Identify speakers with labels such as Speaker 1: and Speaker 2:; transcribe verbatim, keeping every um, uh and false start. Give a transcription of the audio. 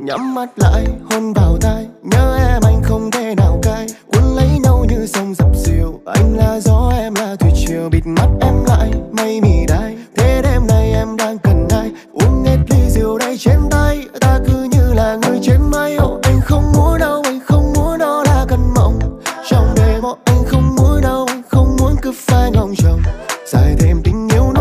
Speaker 1: nhắm mắt lại hôn vào tai. Nhớ em anh không thể nào cai, cuốn lấy nhau như sông dập dìu. Anh là gió em là thủy triều, bịt mắt em lại mây mì đai. Thế đêm nay em đang cần ai, uống hết ly rượu đây trên tay. Ta cứ như là người trên mây. Oh, anh không muốn đâu, anh không muốn đó là cơn mộng trong đêm. Oh, anh không muốn đâu, anh không muốn cứ phai ngóng trông dài thêm tình yêu